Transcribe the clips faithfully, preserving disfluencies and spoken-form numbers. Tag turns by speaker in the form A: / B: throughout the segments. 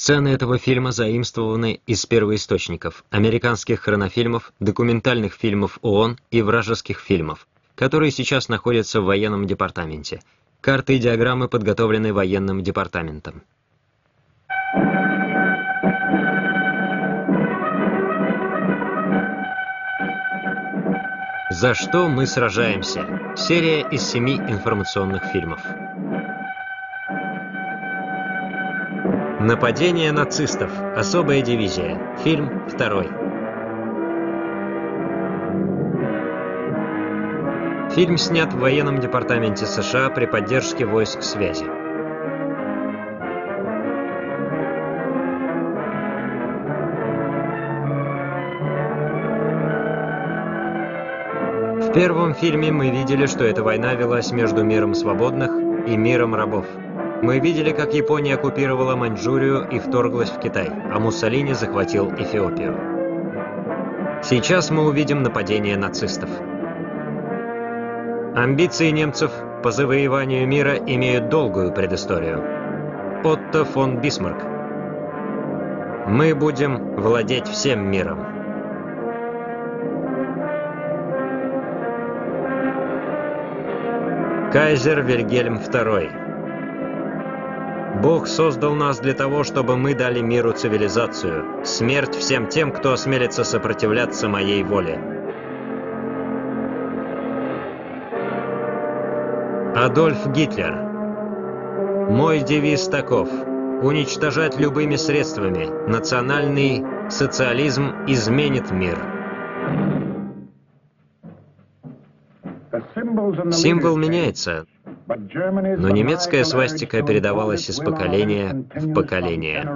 A: Сцены этого фильма заимствованы из первоисточников, американских хронофильмов, документальных фильмов ООН и вражеских фильмов, которые сейчас находятся в военном департаменте. Карты и диаграммы подготовлены военным департаментом. «За что мы сражаемся?» Серия из семи информационных фильмов. «Нападение нацистов. Особая дивизия». Фильм второй. Фильм снят в военном департаменте США при поддержке войск связи. В первом фильме мы видели, что эта война велась между миром свободных и миром рабов. Мы видели, как Япония оккупировала Маньчжурию и вторглась в Китай, а Муссолини захватил Эфиопию. Сейчас мы увидим нападение нацистов. Амбиции немцев по завоеванию мира имеют долгую предысторию. Отто фон Бисмарк. Мы будем владеть всем миром. Кайзер Вильгельм второй. Бог создал нас для того, чтобы мы дали миру цивилизацию. Смерть всем тем, кто осмелится сопротивляться моей воле. Адольф Гитлер. Мой девиз таков: уничтожать любыми средствами. Национальный социализм изменит мир. Символ меняется, но немецкая свастика передавалась из поколения в поколение.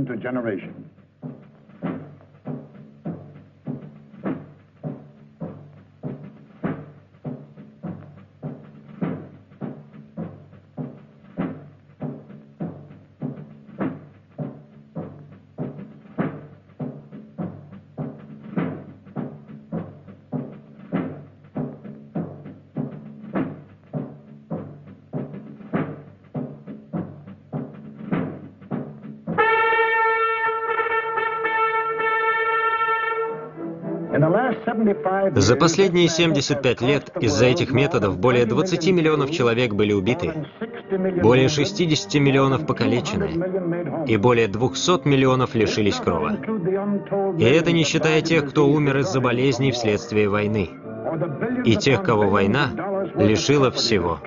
A: За последние семьдесят пять лет из-за этих методов более двадцати миллионов человек были убиты, более шестидесяти миллионов покалечены и более двухсот миллионов лишились крова. И это не считая тех, кто умер из-за болезней вследствие войны, и тех, кого война лишила всего.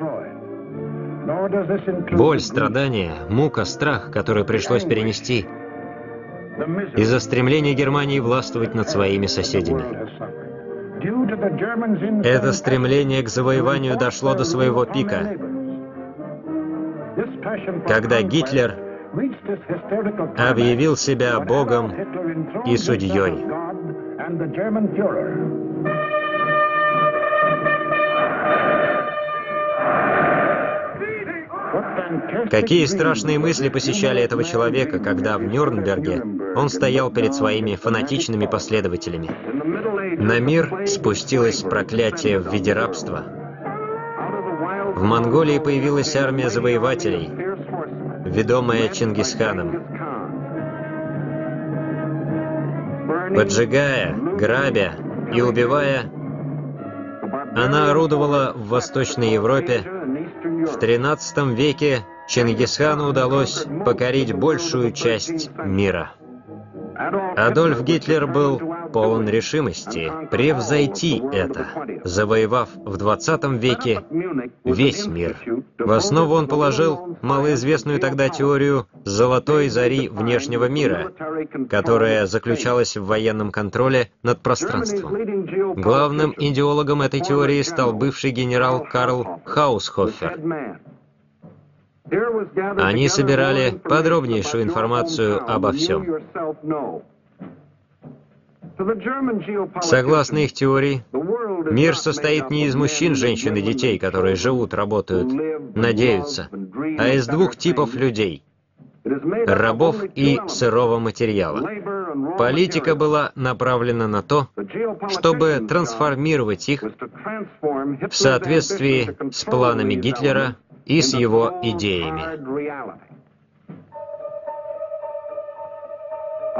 A: Боль, страдания, мука, страх, который пришлось перенести из-за стремления Германии властвовать над своими соседями. Это стремление к завоеванию дошло до своего пика, когда Гитлер объявил себя Богом и судьей. Какие страшные мысли посещали этого человека, когда в Нюрнберге он стоял перед своими фанатичными последователями. На мир спустилось проклятие в виде рабства. В Монголии появилась армия завоевателей, ведомая Чингисханом. Поджигая, грабя и убивая, она орудовала в Восточной Европе. В тринадцатом веке Чингисхану удалось покорить большую часть мира. Адольф Гитлер был полон решимости превзойти это, завоевав в двадцатом веке весь мир. В основу он положил малоизвестную тогда теорию «золотой зари внешнего мира», которая заключалась в военном контроле над пространством. Главным идеологом этой теории стал бывший генерал Карл Хаусхофер. Они собирали подробнейшую информацию обо всем. Согласно их теории, мир состоит не из мужчин, женщин и детей, которые живут, работают, надеются, а из двух типов людей – рабов и сырого материала. Политика была направлена на то, чтобы трансформировать их в соответствии с планами Гитлера и с его идеями.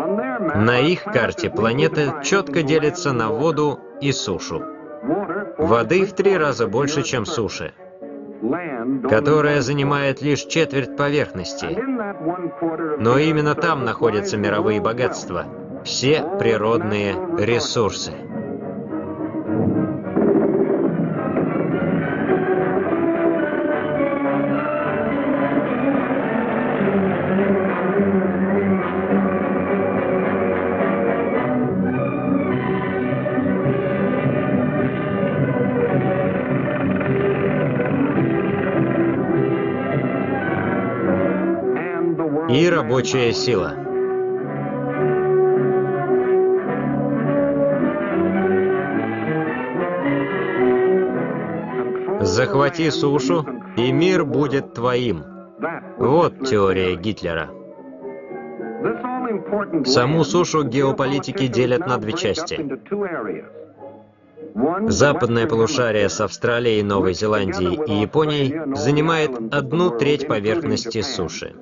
A: На их карте планета четко делится на воду и сушу. Воды в три раза больше, чем суши, которая занимает лишь четверть поверхности. Но именно там находятся мировые богатства, все природные ресурсы. И рабочая сила. Захвати сушу, и мир будет твоим. Вот теория Гитлера. Саму сушу геополитики делят на две части. Западное полушарие с Австралией, Новой Зеландией и Японией занимает одну треть поверхности суши.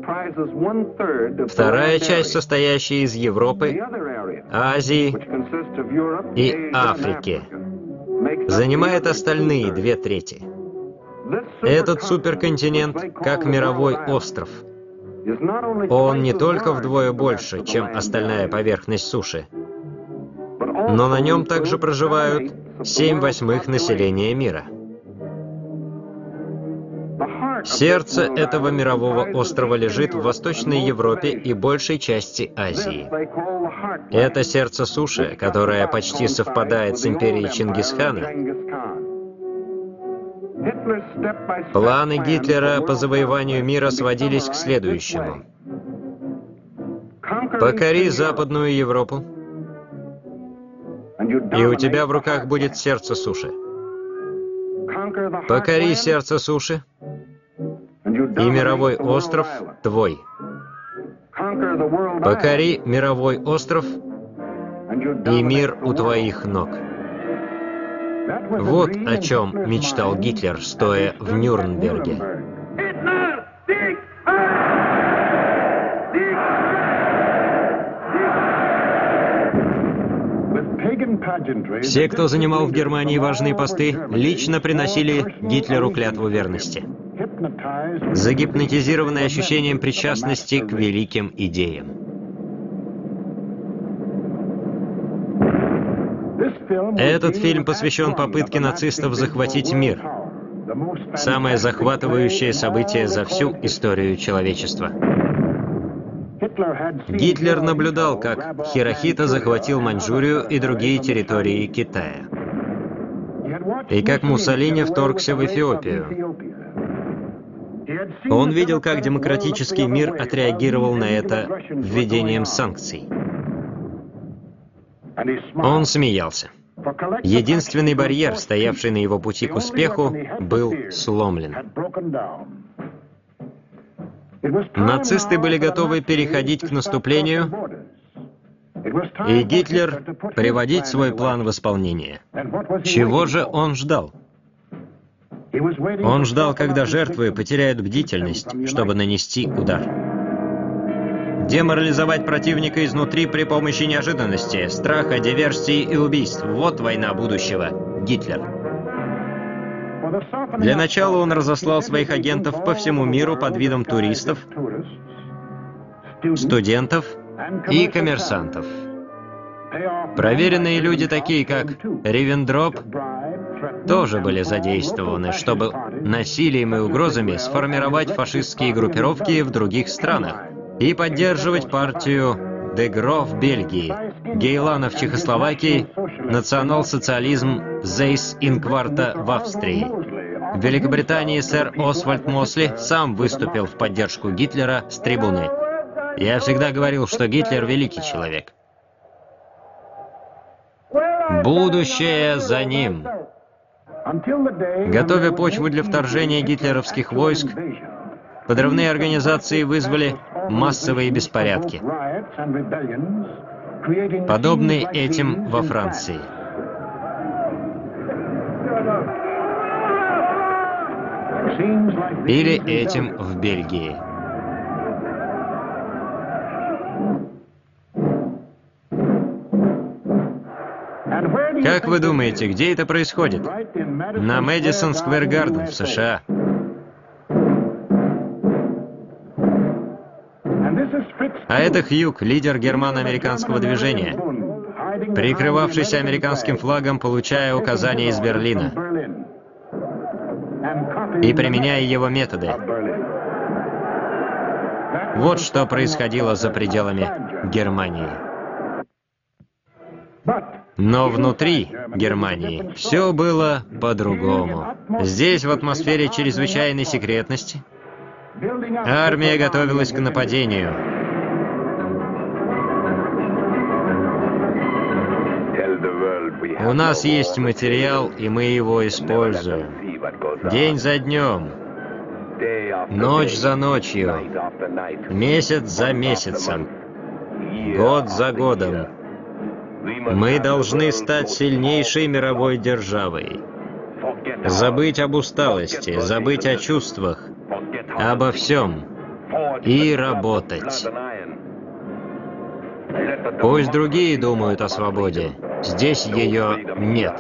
A: Вторая часть, состоящая из Европы, Азии и Африки, занимает остальные две трети. Этот суперконтинент как мировой остров. Он не только вдвое больше, чем остальная поверхность суши, но на нем также проживают семь восьмых населения мира. Сердце этого мирового острова лежит в Восточной Европе и большей части Азии. Это сердце суши, которое почти совпадает с империей Чингисхана. Планы Гитлера по завоеванию мира сводились к следующему. Покори Западную Европу, и у тебя в руках будет сердце суши. Покори сердце суши, и мировой остров твой. Покори мировой остров, и мир у твоих ног. Вот о чем мечтал Гитлер, стоя в Нюрнберге. Все, кто занимал в Германии важные посты, лично приносили Гитлеру клятву верности, загипнотизированные ощущением причастности к великим идеям. Этот фильм посвящен попытке нацистов захватить мир. Самое захватывающее событие за всю историю человечества. Гитлер наблюдал, как Хирохита захватил Маньчжурию и другие территории Китая. И как Муссолини вторгся в Эфиопию. Он видел, как демократический мир отреагировал на это введением санкций. Он смеялся. Единственный барьер, стоявший на его пути к успеху, был сломлен. Нацисты были готовы переходить к наступлению, и Гитлер приводить свой план в исполнение. Чего же он ждал? Он ждал, когда жертвы потеряют бдительность, чтобы нанести удар. Деморализовать противника изнутри при помощи неожиданности, страха, диверсии и убийств. Вот война будущего. Гитлер. Для начала он разослал своих агентов по всему миру под видом туристов, студентов и коммерсантов. Проверенные люди, такие как Ривендроп, тоже были задействованы, чтобы насилием и угрозами сформировать фашистские группировки в других странах и поддерживать партию Де Гро в Бельгии, Гейлана в Чехословакии, национал-социализм Зейс Инкварта в Австрии. В Великобритании сэр Освальд Мосли сам выступил в поддержку Гитлера с трибуны. Я всегда говорил, что Гитлер великий человек. Будущее за ним. Готовя почву для вторжения гитлеровских войск, подрывные организации вызвали массовые беспорядки, подобные этим во Франции. Или этим в Бельгии. Как вы думаете, где это происходит? На Мэдисон Сквер Гарден в США. А это Хьюг, лидер германо-американского движения, прикрывавшийся американским флагом, получая указания из Берлина и применяя его методы. Вот что происходило за пределами Германии. Но внутри Германии все было по-другому. Здесь, в атмосфере чрезвычайной секретности, армия готовилась к нападению. У нас есть материал, и мы его используем. День за днем, ночь за ночью, месяц за месяцем, год за годом. Мы должны стать сильнейшей мировой державой. Забыть об усталости, забыть о чувствах, обо всем и работать. Пусть другие думают о свободе. Здесь ее нет.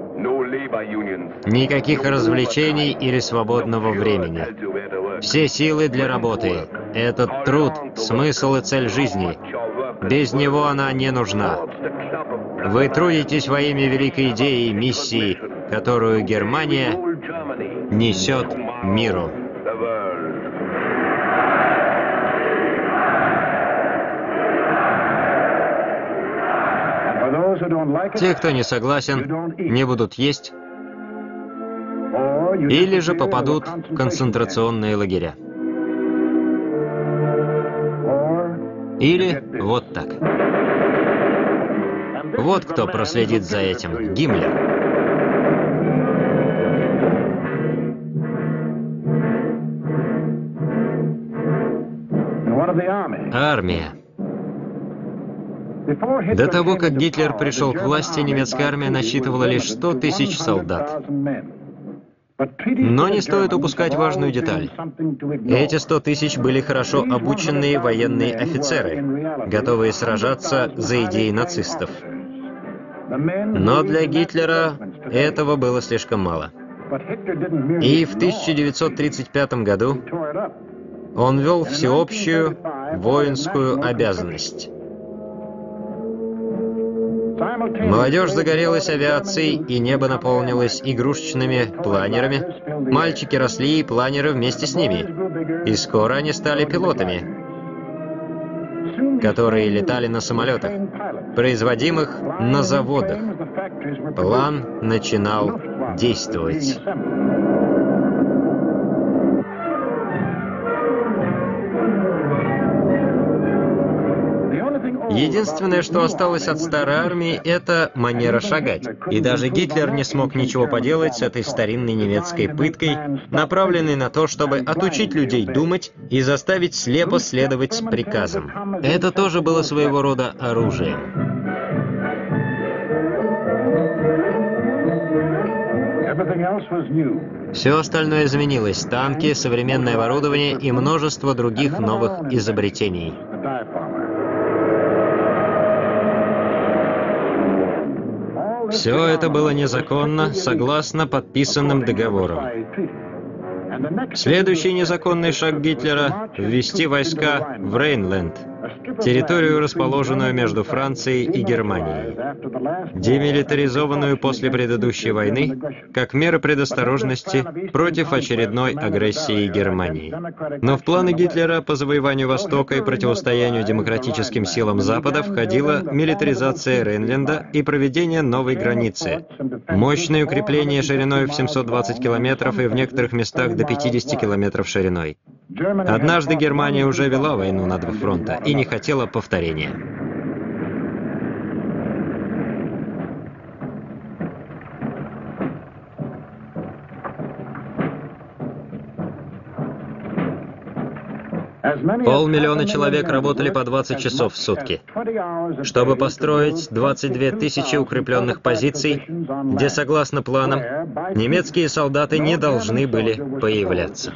A: Никаких развлечений или свободного времени. Все силы для работы. Этот труд, смысл и цель жизни. Без него она не нужна. Вы трудитесь во имя великой идеи и миссии, которую Германия несет миру. Те, кто не согласен, не будут есть или же попадут в концентрационные лагеря. Или вот так. Вот кто проследит за этим. Гиммлер. Армия. До того, как Гитлер пришел к власти, немецкая армия насчитывала лишь сто тысяч солдат. Но не стоит упускать важную деталь. Эти сто тысяч были хорошо обученные военные офицеры, готовые сражаться за идеи нацистов. Но для Гитлера этого было слишком мало. И в тысяча девятьсот тридцать пятом году он ввел всеобщую воинскую обязанность. Молодежь загорелась авиацией, и небо наполнилось игрушечными планерами. Мальчики росли, и планеры вместе с ними. И скоро они стали пилотами, которые летали на самолетах, производимых на заводах. План начинал действовать. Единственное, что осталось от старой армии, это манера шагать. И даже Гитлер не смог ничего поделать с этой старинной немецкой пыткой, направленной на то, чтобы отучить людей думать и заставить слепо следовать приказам. Это тоже было своего рода оружием. Все остальное изменилось. Танки, современное оборудование и множество других новых изобретений. Все это было незаконно, согласно подписанным договорам. Следующий незаконный шаг Гитлера – ввести войска в Рейнленд, территорию, расположенную между Францией и Германией, демилитаризованную после предыдущей войны, как мера предосторожности против очередной агрессии Германии. Но в планы Гитлера по завоеванию Востока и противостоянию демократическим силам Запада входила милитаризация Рейнленда и проведение новой границы, мощные укрепления шириной в семьсот двадцать километров и в некоторых местах до пятидесяти километров шириной. Однажды Германия уже вела войну на два фронта и не хотела повторения. Полмиллиона человек работали по двадцать часов в сутки, чтобы построить двадцать две тысячи укрепленных позиций, где, согласно планам, немецкие солдаты не должны были появляться.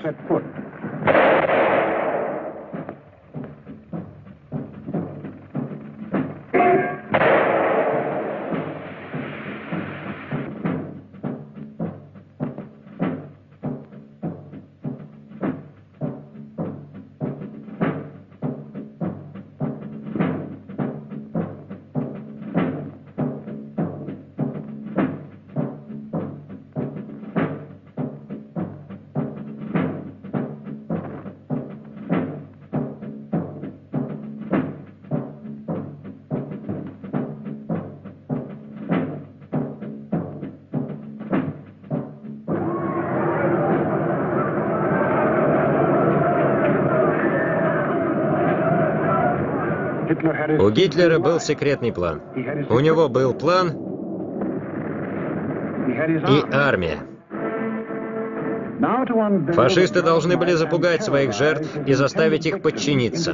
A: У Гитлера был секретный план. У него был план и армия. Фашисты должны были запугать своих жертв и заставить их подчиниться.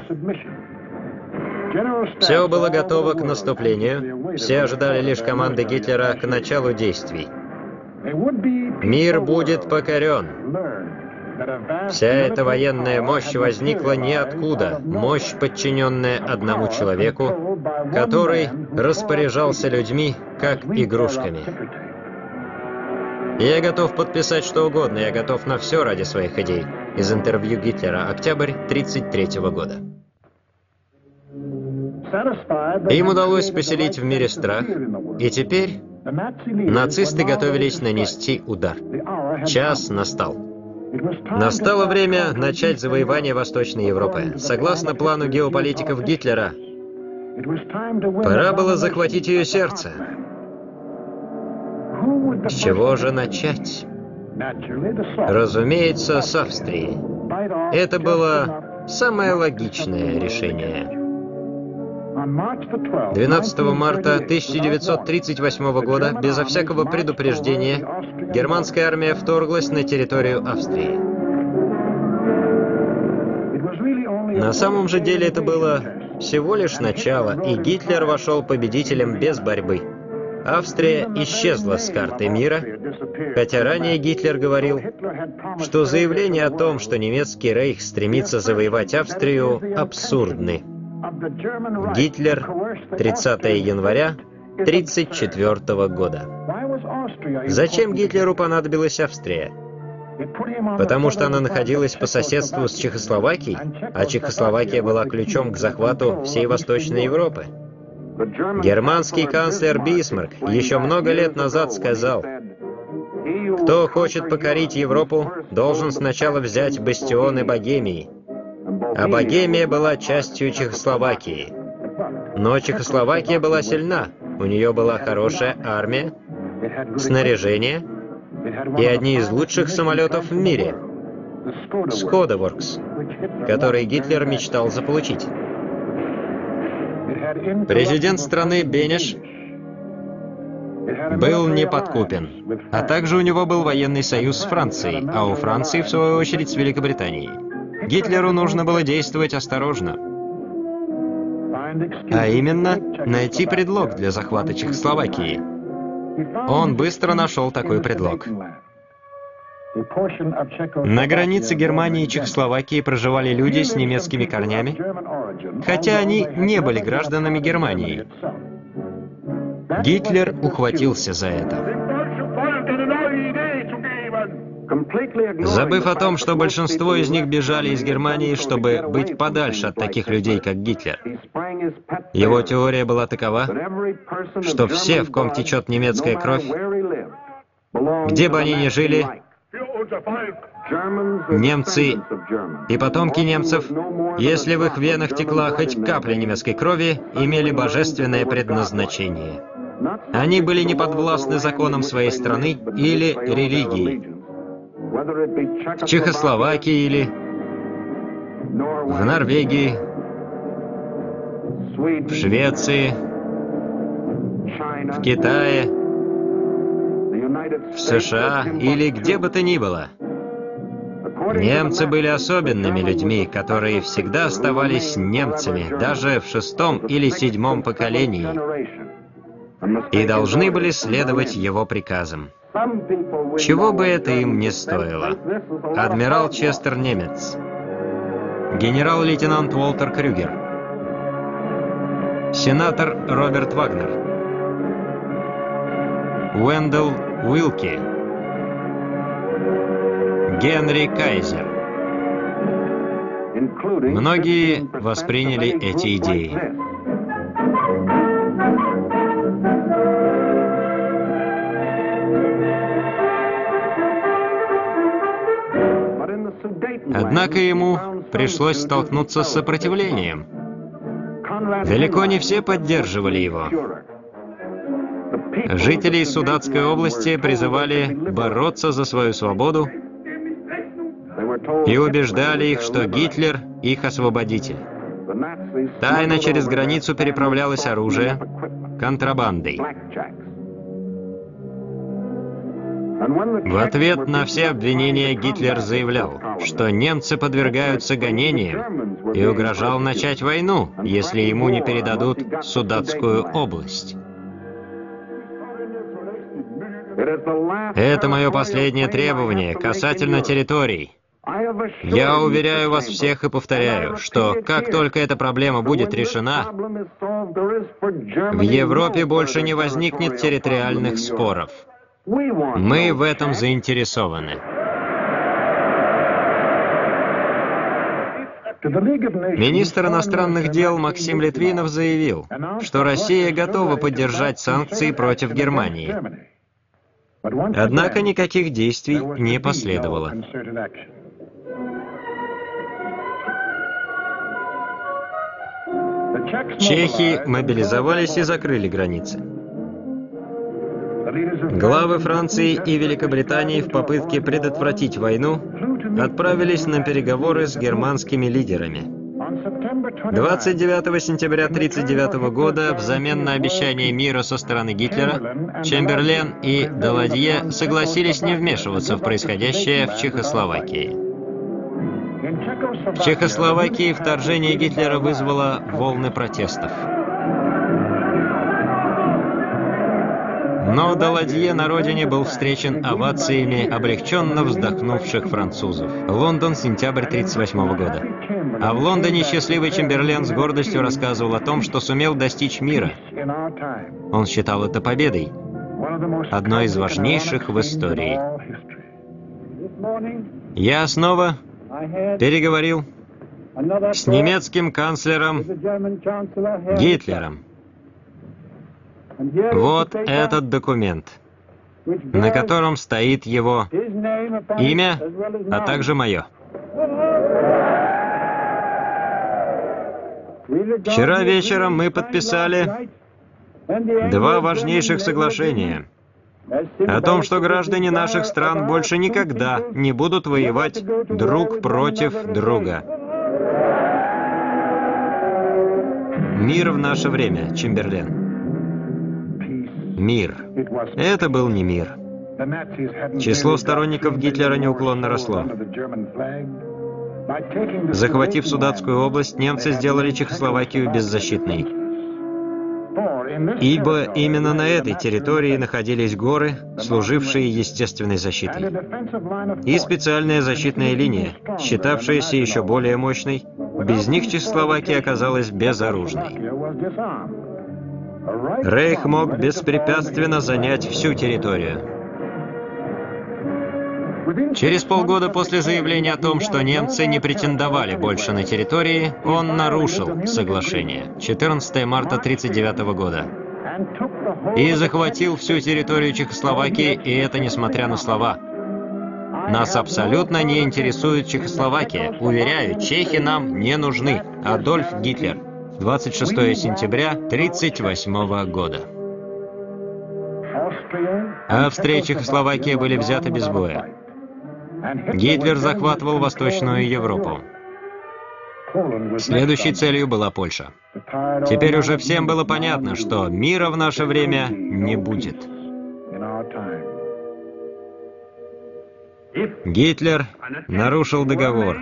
A: Все было готово к наступлению, все ожидали лишь команды Гитлера к началу действий. Мир будет покорен. Вся эта военная мощь возникла ниоткуда, мощь, подчиненная одному человеку, который распоряжался людьми, как игрушками. «Я готов подписать что угодно, я готов на все ради своих идей». Из интервью Гитлера, октябрь тридцать третьего года. Им удалось поселить в мире страх, и теперь нацисты готовились нанести удар. Час настал. Настало время начать завоевание Восточной Европы. Согласно плану геополитиков Гитлера, пора было захватить ее сердце. С чего же начать? Разумеется, с Австрии. Это было самое логичное решение. двенадцатого марта тысяча девятьсот тридцать восьмого года, безо всякого предупреждения, германская армия вторглась на территорию Австрии. На самом же деле это было всего лишь начало, и Гитлер вошел победителем без борьбы. Австрия исчезла с карты мира, хотя ранее Гитлер говорил, что заявления о том, что немецкий рейх стремится завоевать Австрию, абсурдны. Гитлер, тридцатого января тридцать четвёртого года. Зачем Гитлеру понадобилась Австрия? Потому что она находилась по соседству с Чехословакией, а Чехословакия была ключом к захвату всей Восточной Европы. Германский канцлер Бисмарк еще много лет назад сказал: «Кто хочет покорить Европу, должен сначала взять бастионы Богемии». А Богемия была частью Чехословакии. Но Чехословакия была сильна, у нее была хорошая армия, снаряжение и одни из лучших самолетов в мире — Шкода Воркс, который Гитлер мечтал заполучить. Президент страны Бенеш был неподкупен, а также у него был военный союз с Францией, а у Франции, в свою очередь, с Великобританией. Гитлеру нужно было действовать осторожно, а именно найти предлог для захвата Чехословакии. Он быстро нашел такой предлог. На границе Германии и Чехословакии проживали люди с немецкими корнями, хотя они не были гражданами Германии. Гитлер ухватился за это. Забыв о том, что большинство из них бежали из Германии, чтобы быть подальше от таких людей, как Гитлер. Его теория была такова, что все, в ком течет немецкая кровь, где бы они ни жили, немцы и потомки немцев, если в их венах текла хоть капля немецкой крови, имели божественное предназначение. Они были не подвластны законам своей страны или религии. В Чехословакии или в Норвегии, в Швеции, в Китае, в США или где бы то ни было. Немцы были особенными людьми, которые всегда оставались немцами, даже в шестом или седьмом поколении, и должны были следовать его приказам. Чего бы это им не стоило. Адмирал Честер Немец, генерал-лейтенант Уолтер Крюгер, сенатор Роберт Вагнер, Уэндell Уилки, Генри Кайзер. Многие восприняли эти идеи. Однако ему пришлось столкнуться с сопротивлением. Далеко не все поддерживали его. Жители Судетской области призывали бороться за свою свободу и убеждали их, что Гитлер — их освободитель. Тайно через границу переправлялось оружие контрабандой. В ответ на все обвинения Гитлер заявлял, что немцы подвергаются гонениям и угрожал начать войну, если ему не передадут Судатскую область. Это мое последнее требование касательно территорий. Я уверяю вас всех и повторяю, что как только эта проблема будет решена, в Европе больше не возникнет территориальных споров. Мы в этом заинтересованы. Министр иностранных дел Максим Литвинов заявил, что Россия готова поддержать санкции против Германии. Однако никаких действий не последовало. Чехи мобилизовались и закрыли границы. Главы Франции и Великобритании в попытке предотвратить войну отправились на переговоры с германскими лидерами. двадцать девятого сентября тысяча девятьсот тридцать девятого года взамен на обещание мира со стороны Гитлера Чемберлен и Даладье согласились не вмешиваться в происходящее в Чехословакии. В Чехословакии вторжение Гитлера вызвало волны протестов. Но Даладье на родине был встречен овациями облегченно вздохнувших французов. Лондон, сентябрь тысяча девятьсот тридцать восьмого года. А в Лондоне счастливый Чемберлен с гордостью рассказывал о том, что сумел достичь мира. Он считал это победой, одной из важнейших в истории. Я снова переговорил с немецким канцлером Гитлером. Вот этот документ, на котором стоит его имя, а также мое. Вчера вечером мы подписали два важнейших соглашения о том, что граждане наших стран больше никогда не будут воевать друг против друга. Мир в наше время, Чемберлен. Мир. Это был не мир. Число сторонников Гитлера неуклонно росло. Захватив Судатскую область, немцы сделали Чехословакию беззащитной. Ибо именно на этой территории находились горы, служившие естественной защитой. И специальная защитная линия, считавшаяся еще более мощной, без них Чехословакия оказалась безоружной. Рейх мог беспрепятственно занять всю территорию. Через полгода после заявления о том, что немцы не претендовали больше на территории, он нарушил соглашение четырнадцатого марта тысяча девятьсот тридцать девятого года и захватил всю территорию Чехословакии, и это несмотря на слова: «Нас абсолютно не интересует Чехословакия. Уверяю, чехи нам не нужны. Адольф Гитлер». двадцать шестого сентября тысяча девятьсот тридцать восьмого года. Австрия и Чехословакия были взяты без боя. Гитлер захватывал Восточную Европу. Следующей целью была Польша. Теперь уже всем было понятно, что мира в наше время не будет. Гитлер нарушил договор.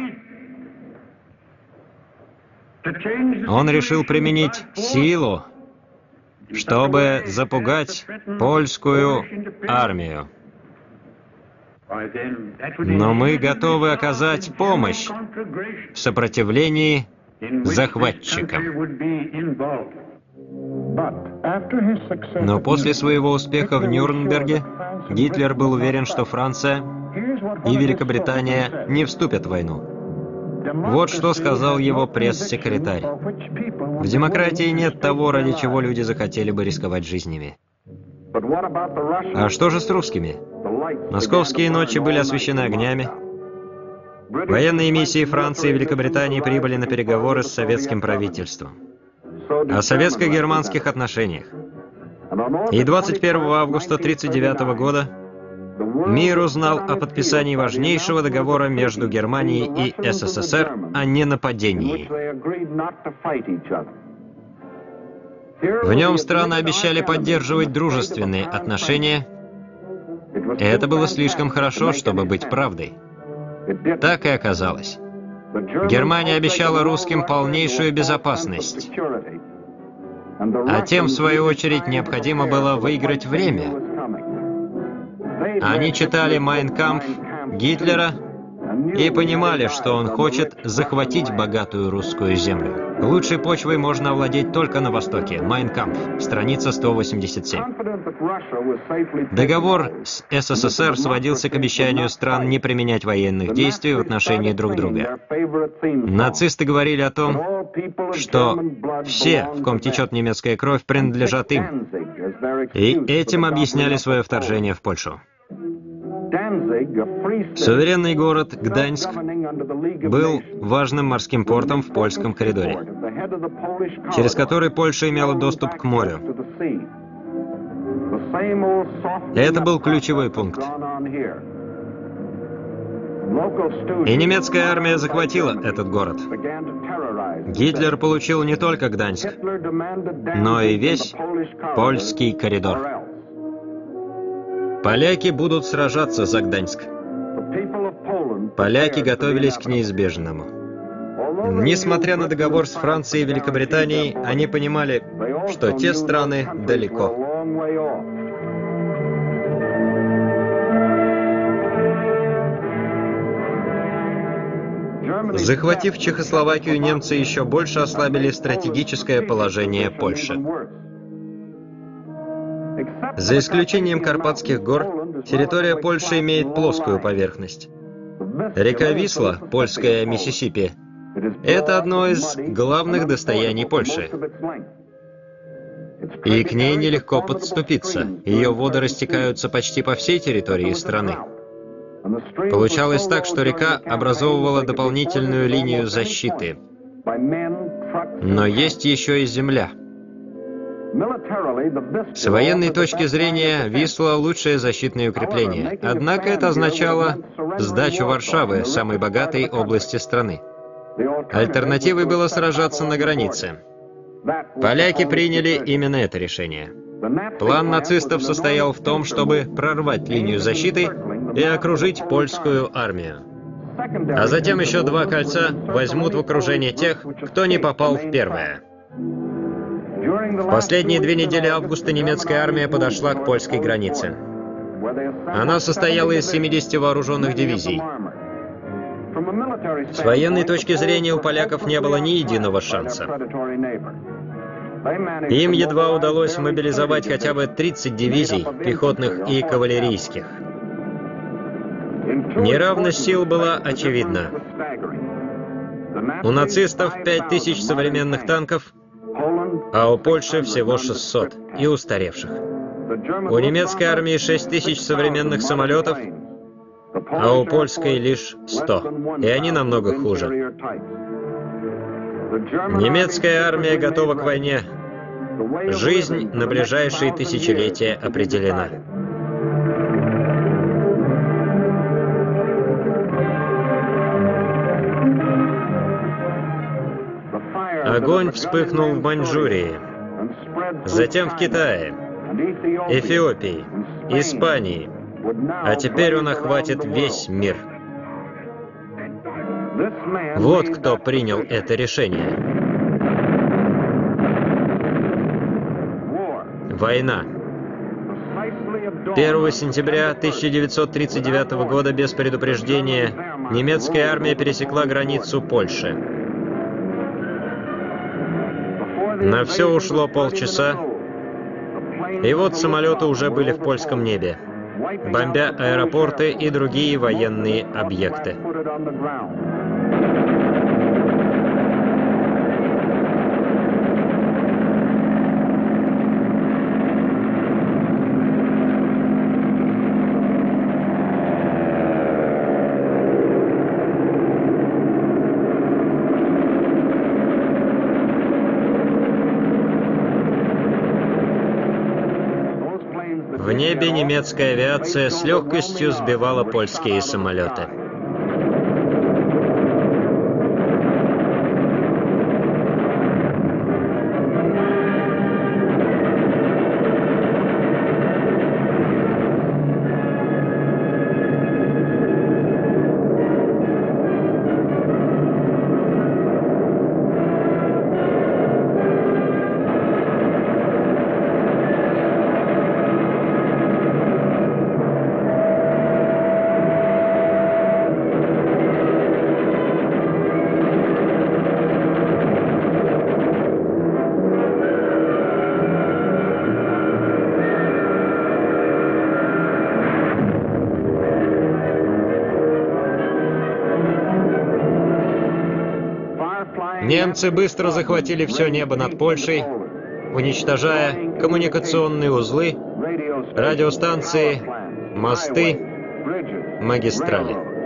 A: Он решил применить силу, чтобы запугать польскую армию. Но мы готовы оказать помощь в сопротивлении захватчикам. Но после своего успеха в Нюрнберге Гитлер был уверен, что Франция и Великобритания не вступят в войну. Вот что сказал его пресс-секретарь: «В демократии нет того, ради чего люди захотели бы рисковать жизнями». А что же с русскими? Московские ночи были освещены огнями. Военные миссии Франции и Великобритании прибыли на переговоры с советским правительством о советско-германских отношениях. И двадцать первого августа тысяча девятьсот тридцать девятого года Мир узнал о подписании важнейшего договора между Германией и СССР о ненападении. В нем страны обещали поддерживать дружественные отношения. Это было слишком хорошо, чтобы быть правдой. Так и оказалось. Германия обещала русским полнейшую безопасность. А тем, в свою очередь, необходимо было выиграть время. Они читали «Майн кампф» Гитлера и понимали, что он хочет захватить богатую русскую землю. Лучшей почвой можно овладеть только на Востоке. «Майн кампф», страница сто восемьдесят семь. Договор с СССР сводился к обещанию стран не применять военных действий в отношении друг друга. Нацисты говорили о том, что все, в ком течет немецкая кровь, принадлежат им. И этим объясняли свое вторжение в Польшу. Суверенный город Гданьск был важным морским портом в польском коридоре, через который Польша имела доступ к морю. Это был ключевой пункт. И немецкая армия захватила этот город. Гитлер получил не только Гданьск, но и весь польский коридор. Поляки будут сражаться за Гданьск. Поляки готовились к неизбежному. Несмотря на договор с Францией и Великобританией, они понимали, что те страны далеко. Захватив Чехословакию, немцы еще больше ослабили стратегическое положение Польши. За исключением Карпатских гор, территория Польши имеет плоскую поверхность. Река Висла, польская Миссисипи, это одно из главных достояний Польши. И к ней нелегко подступиться. Ее воды растекаются почти по всей территории страны. Получалось так, что река образовывала дополнительную линию защиты. Но есть еще и земля. С военной точки зрения, Висла — лучшее защитное укрепление. Однако это означало сдачу Варшавы, самой богатой области страны. Альтернативой было сражаться на границе. Поляки приняли именно это решение. План нацистов состоял в том, чтобы прорвать линию защиты и окружить польскую армию. А затем еще два кольца возьмут в окружение тех, кто не попал в первое. В последние две недели августа немецкая армия подошла к польской границе. Она состояла из семидесяти вооруженных дивизий. С военной точки зрения у поляков не было ни единого шанса. Им едва удалось мобилизовать хотя бы тридцать дивизий, пехотных и кавалерийских. Неравность сил была очевидна. У нацистов пять тысяч современных танков, а у Польши всего шестьсот, и устаревших. У немецкой армии шесть тысяч современных самолетов, а у польской лишь сто, и они намного хуже. Немецкая армия готова к войне. Жизнь на ближайшие тысячелетия определена. Огонь вспыхнул в Маньчжурии, затем в Китае, Эфиопии, Испании, а теперь он охватит весь мир. Вот кто принял это решение. Война. первого сентября тысяча девятьсот тридцать девятого года без предупреждения немецкая армия пересекла границу Польши. На все ушло полчаса, и вот самолеты уже были в польском небе, бомбя аэропорты и другие военные объекты. В небе небе немецкая авиация с легкостью сбивала польские самолеты. Немцы быстро захватили все небо над Польшей, уничтожая коммуникационные узлы, радиостанции, мосты, магистрали.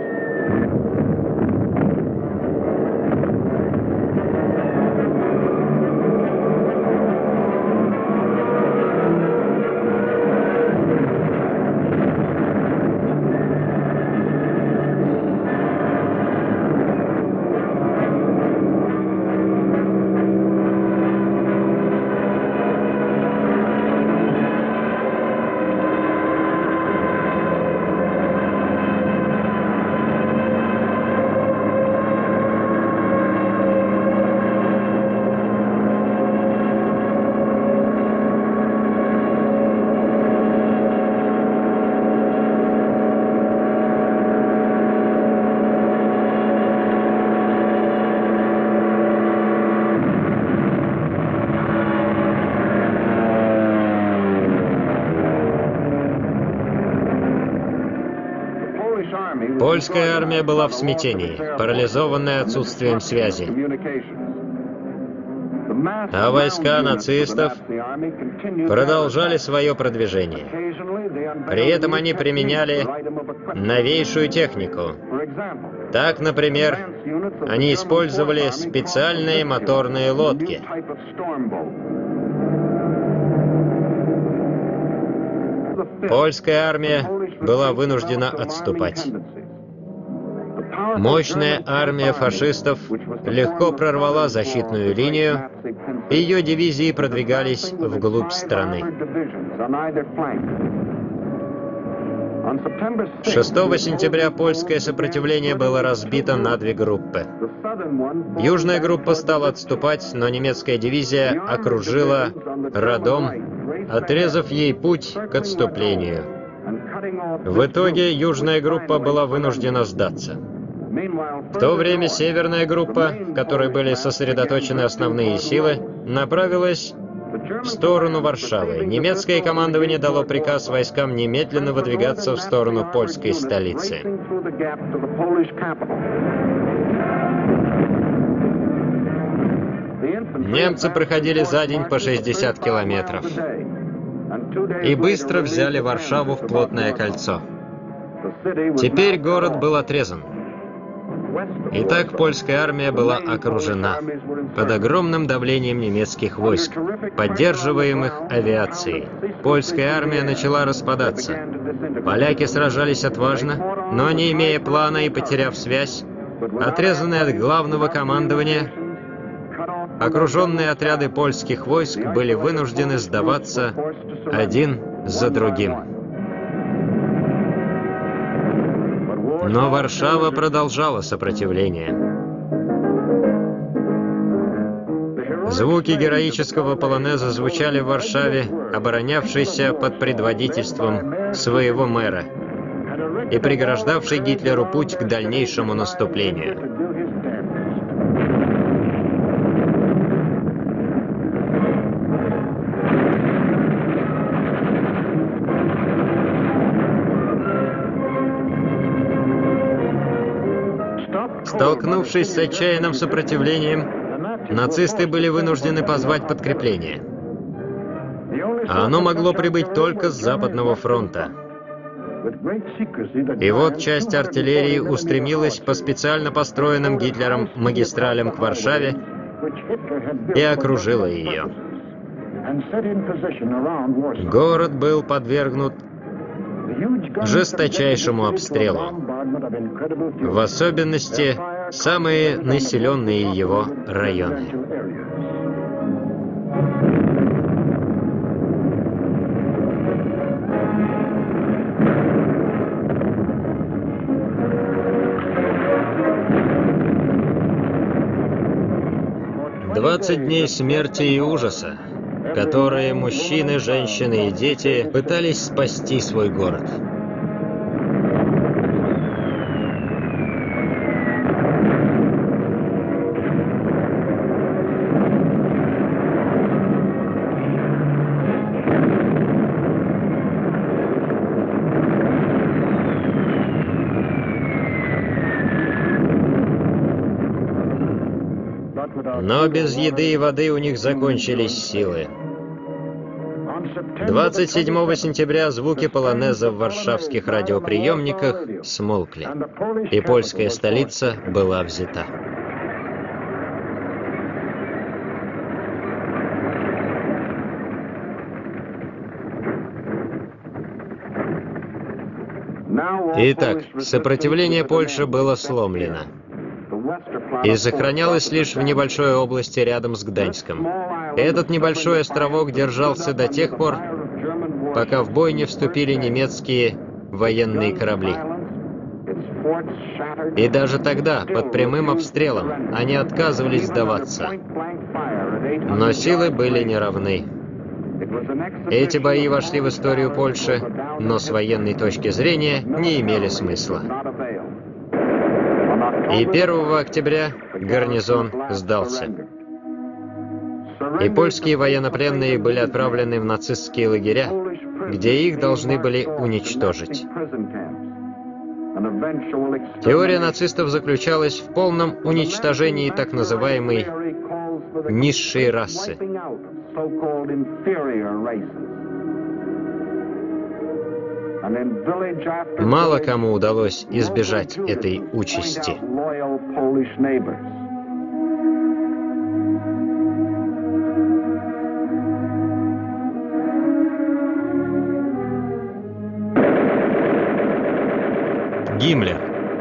A: Польская армия была в смятении, парализованная отсутствием связи. А войска нацистов продолжали свое продвижение. При этом они применяли новейшую технику. Так, например, они использовали специальные моторные лодки. Польская армия была вынуждена отступать. Мощная армия фашистов легко прорвала защитную линию, и ее дивизии продвигались вглубь страны. шестого сентября польское сопротивление было разбито на две группы. Южная группа стала отступать, но немецкая дивизия окружила Радом, отрезав ей путь к отступлению. В итоге южная группа была вынуждена сдаться. В то время северная группа, в которой были сосредоточены основные силы, направилась в сторону Варшавы. Немецкое командование дало приказ войскам немедленно выдвигаться в сторону польской столицы. Немцы проходили за день по шестьдесят километров и быстро взяли Варшаву в плотное кольцо. Теперь город был отрезан. Итак, польская армия была окружена под огромным давлением немецких войск, поддерживаемых авиацией. Польская армия начала распадаться. Поляки сражались отважно, но не имея плана и потеряв связь, отрезанные от главного командования, окруженные отряды польских войск были вынуждены сдаваться один за другим. Но Варшава продолжала сопротивление. Звуки героического полонеза звучали в Варшаве, оборонявшейся под предводительством своего мэра и преграждавшей Гитлеру путь к дальнейшему наступлению. Столкнувшись с отчаянным сопротивлением, нацисты были вынуждены позвать подкрепление. А оно могло прибыть только с Западного фронта. И вот часть артиллерии устремилась по специально построенным Гитлером магистралям к Варшаве и окружила ее. Город был подвергнут жесточайшему обстрелу, в особенности самые населенные его районы. Двадцать дней смерти и ужаса, которые мужчины, женщины и дети пытались спасти свой город. Но без еды и воды у них закончились силы. двадцать седьмого сентября звуки полонеза в варшавских радиоприемниках смолкли, и польская столица была взята. Итак, сопротивление Польши было сломлено и сохранялось лишь в небольшой области рядом с Гданьском. Этот небольшой островок держался до тех пор, пока в бой не вступили немецкие военные корабли. И даже тогда, под прямым обстрелом, они отказывались сдаваться. Но силы были неравны. Эти бои вошли в историю Польши, но с военной точки зрения не имели смысла. И первого октября гарнизон сдался. И польские военнопленные были отправлены в нацистские лагеря, где их должны были уничтожить. Теория нацистов заключалась в полном уничтожении так называемой низшей расы. Мало кому удалось избежать этой участи. Гиммлер.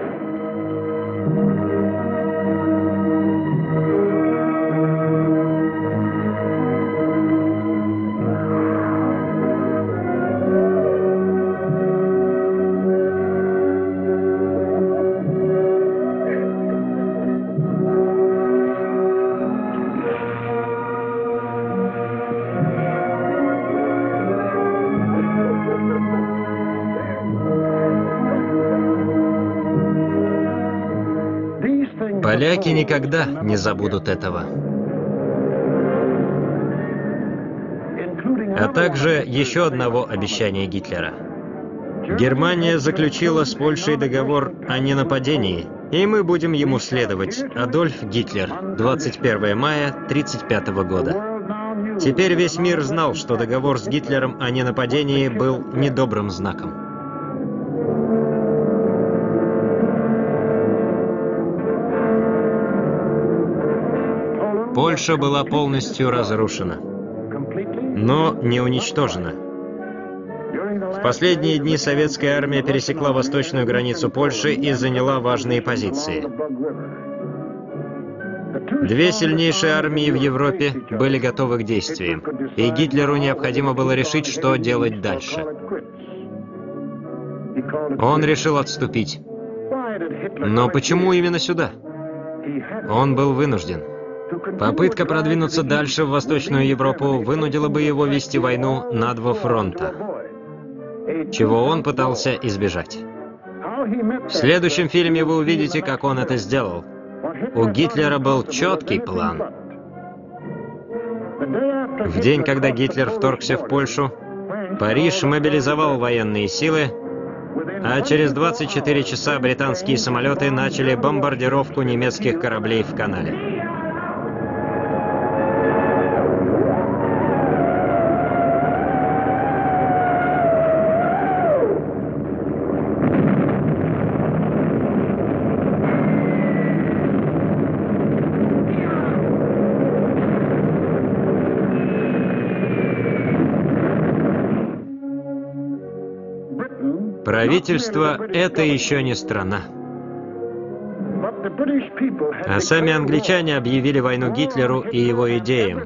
A: Поляки никогда не забудут этого. А также еще одного обещания Гитлера. Германия заключила с Польшей договор о ненападении, и мы будем ему следовать. Адольф Гитлер, двадцать первого мая тысяча девятьсот тридцать пятого года. Теперь весь мир знал, что договор с Гитлером о ненападении был недобрым знаком. Польша была полностью разрушена, но не уничтожена. В последние дни советская армия пересекла восточную границу Польши и заняла важные позиции. Две сильнейшие армии в Европе были готовы к действиям, и Гитлеру необходимо было решить, что делать дальше. Он решил отступить. Но почему именно сюда? Он был вынужден. Попытка продвинуться дальше в Восточную Европу вынудила бы его вести войну на два фронта, чего он пытался избежать. В следующем фильме вы увидите, как он это сделал. У Гитлера был четкий план. В день, когда Гитлер вторгся в Польшу, Париж мобилизовал военные силы, а через двадцать четыре часа британские самолеты начали бомбардировку немецких кораблей в канале.
B: Britain
A: Правительство — это еще не страна. А сами англичане объявили войну Гитлеру и его идеям.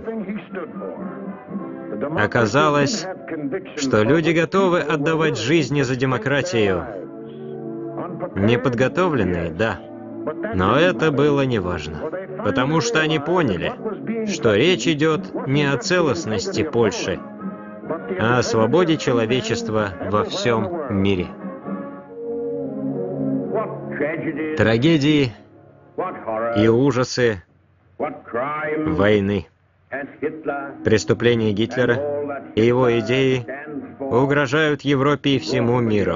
A: Оказалось, что люди готовы отдавать жизни за демократию. Неподготовленные, да. Но это было неважно, потому что они поняли, что речь идет не о целостности Польши, а о свободе человечества во всем мире. Трагедии и ужасы войны, преступления Гитлера и его идеи угрожают Европе и всему миру.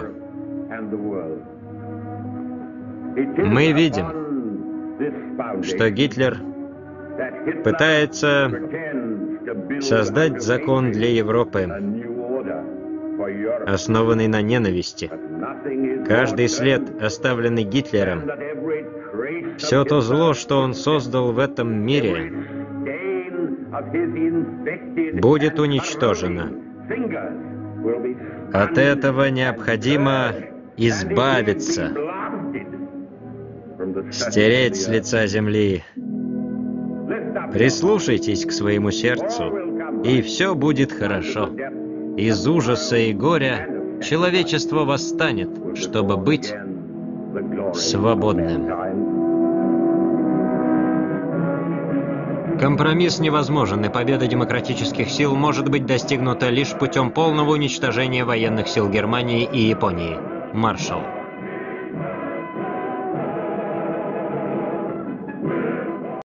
A: Мы видим, что Гитлер пытается создать закон для Европы, основанный на ненависти. Каждый след, оставленный Гитлером, все то зло, что он создал в этом мире, будет уничтожено. От этого необходимо избавиться, стереть с лица земли. Прислушайтесь к своему сердцу, и все будет хорошо. Из ужаса и горя человечество восстанет, чтобы быть свободным. Компромисс невозможен, и победа демократических сил может быть достигнута лишь путем полного уничтожения военных сил Германии и Японии. Маршалл.